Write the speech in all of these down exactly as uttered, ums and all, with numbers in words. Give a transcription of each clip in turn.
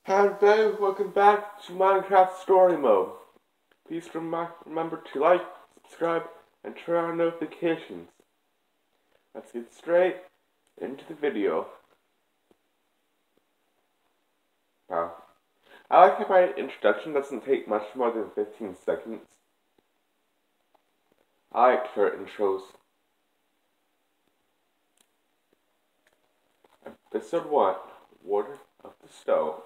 Hi everybody, welcome back to Minecraft Story Mode. Please remember to like, subscribe, and turn on notifications. Let's get straight into the video. Wow. I like how my introduction doesn't take much more than fifteen seconds. I like short intros. Episode one, Water of the Stone.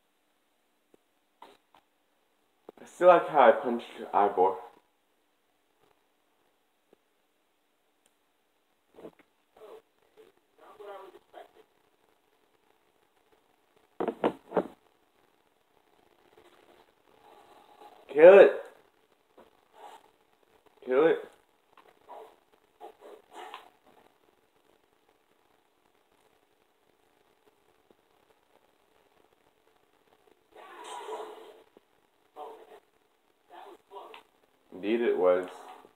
I still like how I punched Ivor. Kill it! Kill it! Indeed it was.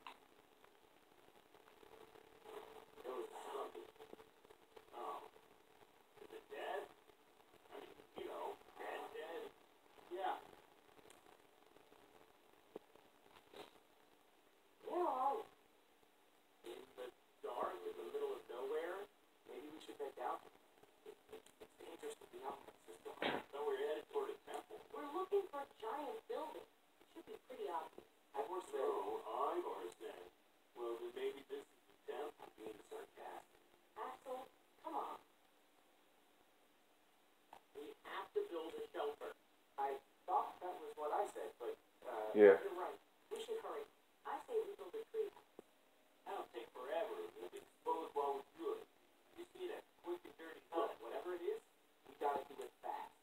Yeah. You're right. We should hurry. I say we build a tree. That'll take forever. We'll be exposed while we do it. You see that quick and dirty cut. Whatever it is, we gotta do it fast.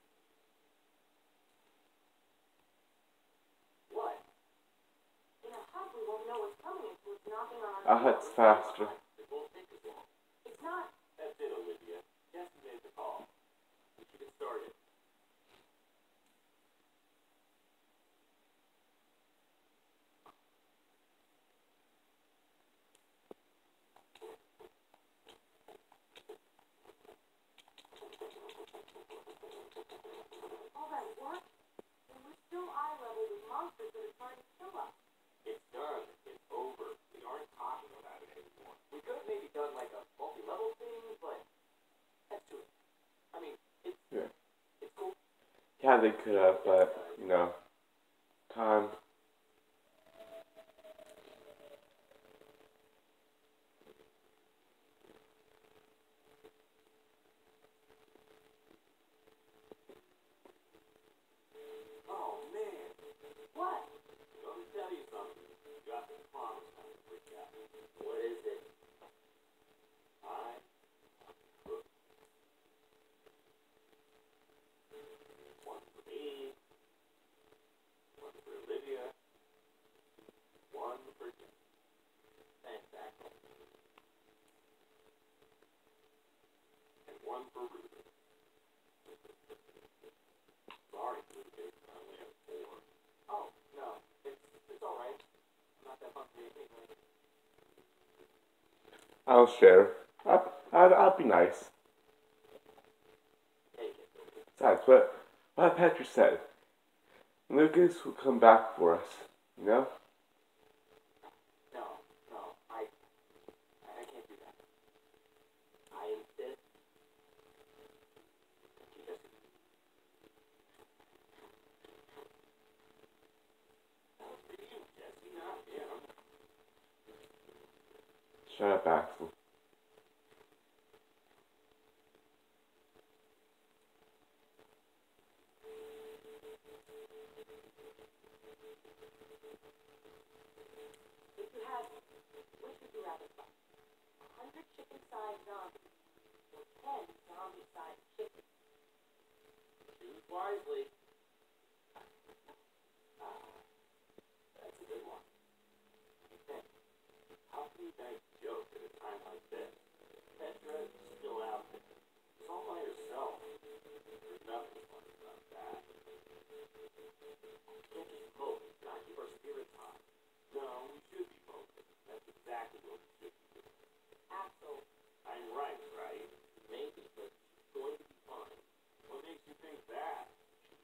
What? In a hut, we won't know what's coming until it's knocking on our door. A hut's faster. It won't take us long. It's not. That's it, Olivia. Jesse made the call. We should get started. All that work, and we're still eye level with monsters that are trying to kill us. It's done. It's over. We aren't talking about it anymore. We could have maybe done like a multi-level thing, but that's too. I mean, it's Yeah. it's cool. Yeah, they could have, but, you know, time. Oh man, what? Let me tell you something. You got the promise on the freak out. What is it? I cook. One for me. One for Olivia. One for you. Thanks, Axel. And one for Ruben. Sorry, Ruben. I only have four. Oh, no. It's, it's alright. I'm not that hungry anyway. I'll share. I'll, I'll, I'll be nice. Take it, Ruben. Besides, what, what Patrick said. Lucas will come back for us, you know? No, no, I, I can't do that. I insist. You just. That was for you, Jesse, not him. Shut up, Axel. If you had, which would you rather fight? A hundred chicken-sized zombies, or ten zombie-sized chickens? Choose wisely. Ah, that's a good one. Okay. How can you guys joke at a time like this? Petra is still out there. She's all by herself. There's nothing funny about that. Can't just hope and not keep our spirits high. No, we should be focused. That's exactly what we should be doing. Axel. I'm right, right? Maybe, but she's going to be fine. What makes you think that? She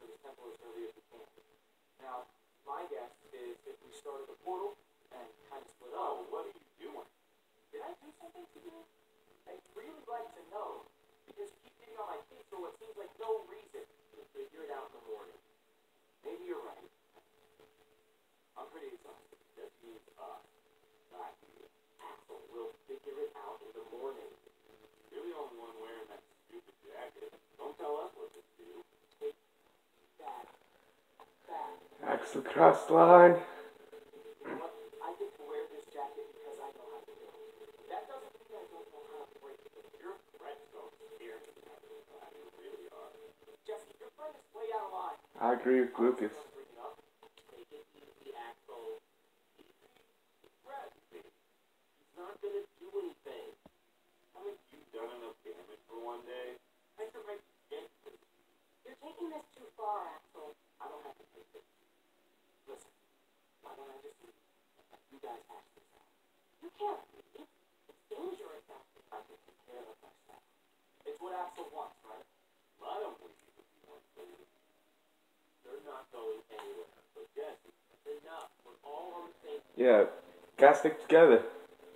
to the temple as early as we can. Now, my guess is if we started the portal and kind of split up. Oh, what are you doing? Did I do something to you? I'd really like to know. Because you keep getting on my case for what seems like no reason. We'll figure it out in the morning. Maybe you're right. I'm pretty exhausted. That means us. Not you. Axel, we'll figure it out in the morning. You're the only one wearing that stupid jacket. Don't tell us what to do. Take that back. Axel crossed the line. You know what? I get to wear this jacket because I know how to do it. That doesn't mean I don't know how to break it. Your friends don't scare me. You really are. Jesse, your friend is way out of line. I agree with Lucas. Take it easy, Axel. Easy? He's me. He's not gonna do anything. Haven't you done enough damage for one day? I could make you You're taking this too far, Axel. I don't have to take this. Listen, why don't I just leave? You guys hash this out. You can't leave. It's dangerous out there. I can take care of myself. It's what Axel wants, right? Let him leave if he wants to leave. They're not going anywhere. But Jesse, enough. We're all on the same page. Yeah, gotta stick together.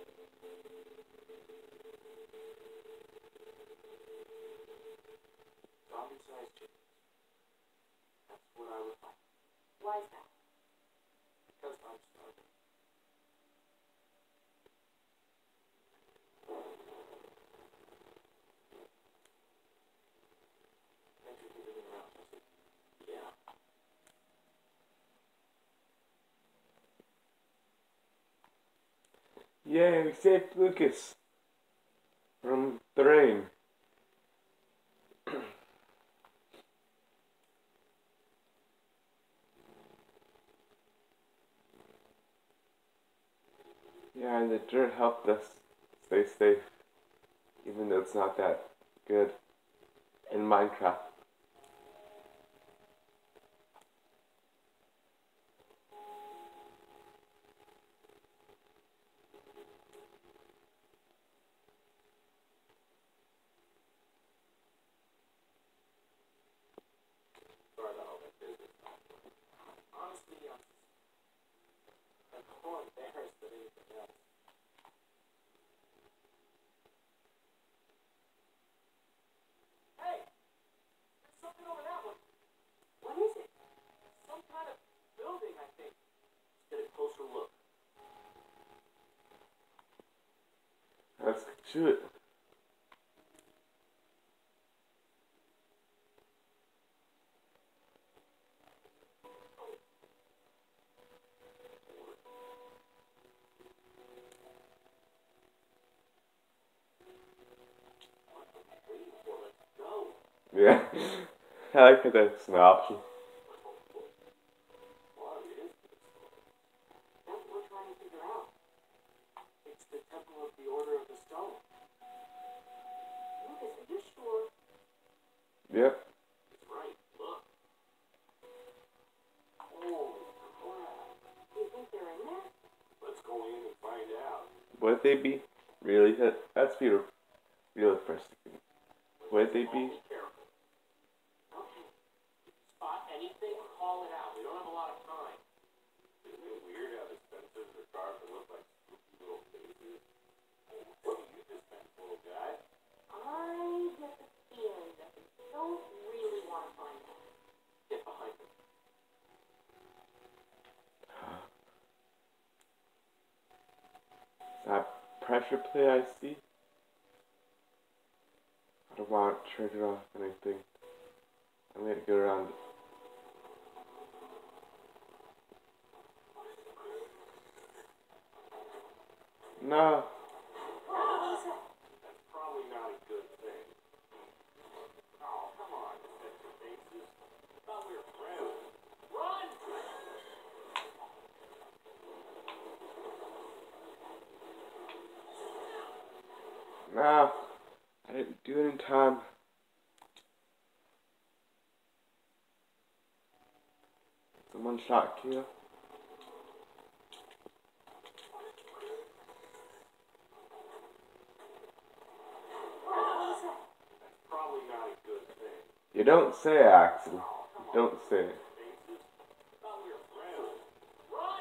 Zombie-sized chickens. That's what I would like. Why is that? Because I'm starving. Thanks for keeping me around, Jesse. Yeah. Yeah, we saved Lucas from the rain. Yeah, and the dirt helped us stay safe, even though it's not that good in Minecraft. Sorry about all that business. Honestly, I'm, I'm more embarrassed than anything else. Hey! There's something over that one. What is it? Some kind of building, I think. Let's get a closer look. Let's shoot it. Yeah, I like that that's an option. Well, it is. That's what we're trying to figure out. It's the Temple of the Order of the Stone. Lucas, are you sure? Yep. It's right. Look. Holy crap. Do you think they're in there? Let's go in and find out. Would they be? Really? That, that's beautiful. Really for a second. Would they be? Be careful. Okay. If you spot anything, call it out. We don't have a lot of time. Isn't it weird how the Spencers are carved to look like spooky little faces? What do you dispense, little guy? I get the feeling that they don't really want to find out. Get behind them. That pressure plate I see? I don't want to trigger off anything. I'm gonna go around it. No. That's probably not a good thing. Oh, come on, Mister Faces. I thought we were friends. Run! No. I didn't do it in time. It's a one shot kill. That's probably not a good thing. You don't say, Axel. Don't say it. Thought we were friends. Run!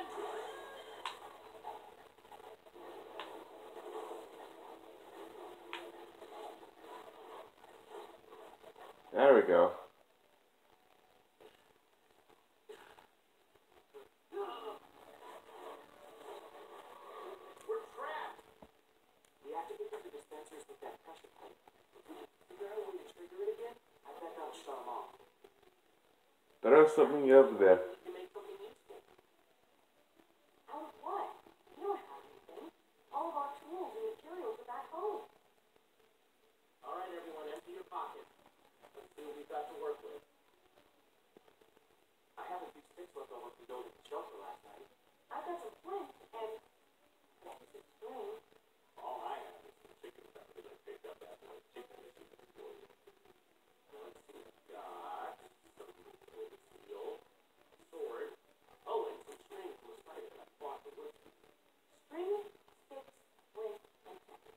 There we go. We're trapped! We have to get to the dispensers with that pressure pipe. If we can figure out a way to trigger it again, I bet that'll shut them off. Better have something over there. We can make something useful. Out of what? We don't have anything. All of our tools and materials are back home. Alright everyone, empty your pockets. Let's see what we've got to work with. I have a few sticks left over from building the shelter last night. I've got some flint and... what was it, string? All I have is some chicken fat that I picked up after my chicken mission before you. Let's see, we've got some wood steel, a sword, oh, and some string from a spider that I bought for wood. String, sticks, flint, and pepper.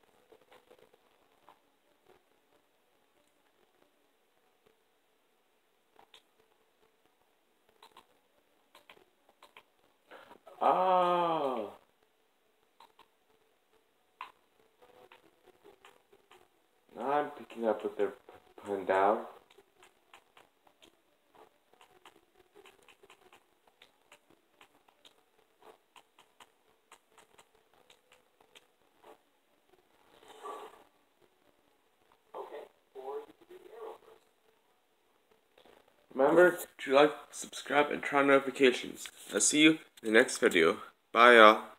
Ah. Now I'm picking up what they're putting down. Okay, or you can do the arrow first. Remember to like, subscribe, and turn on notifications. I'll see you in the next video. Bye, y'all.